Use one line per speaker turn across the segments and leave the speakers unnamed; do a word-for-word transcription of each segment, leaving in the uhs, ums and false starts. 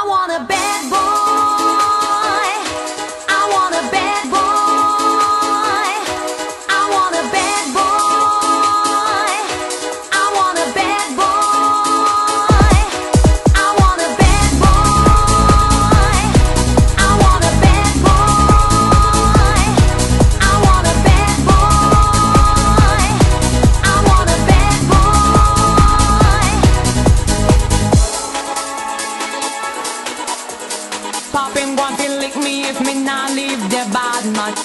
I want a bad boy. I want a bad boy. I want a bad boy. I want a bad boy. I want a bad boy. I want a bad boy. I want a bad boy. I want a bad boy. Poppin' want to lick me if me not leave the bad man.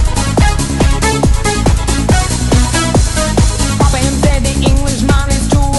Papa him say the Englishman is too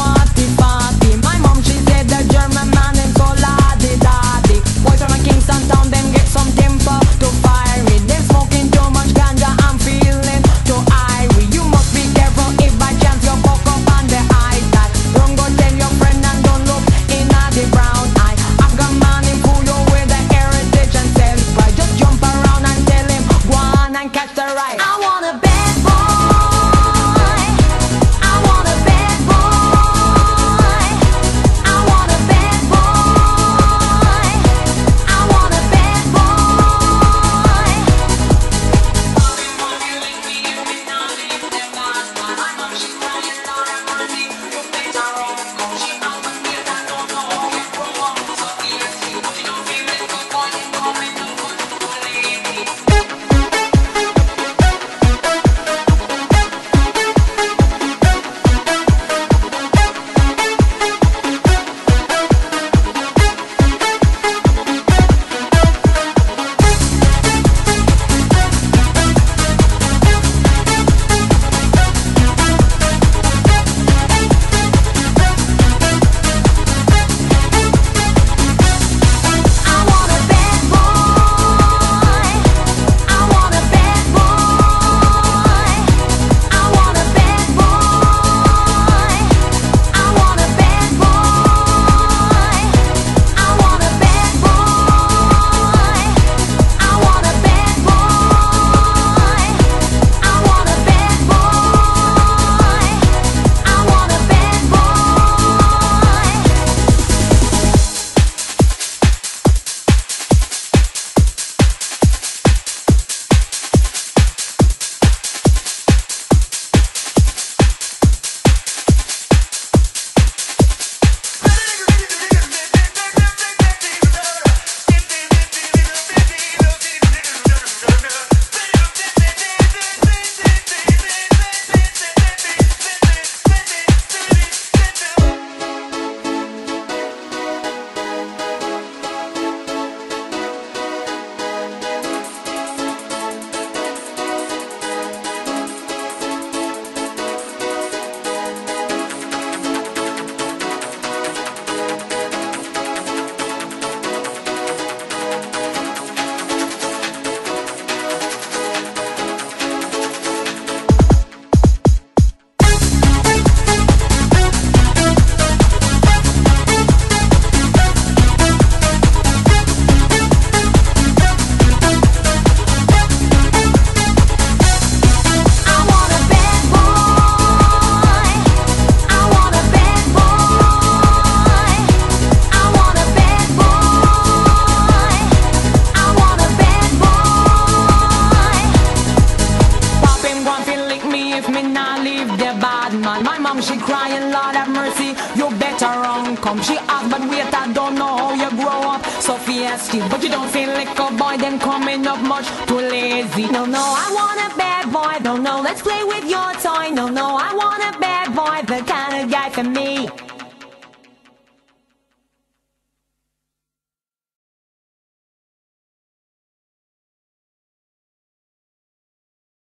don't feel like me if me not leave the bad man. My mom she crying, Lord have mercy, you better run come. She asked but wait, I don't know how you grow up so fiesty, but you don't feel like a boy then coming up much too lazy.
No, no, I want a bad boy. No, no, let's play with your toy. No, no, I want a bad boy, the kind of guy for me.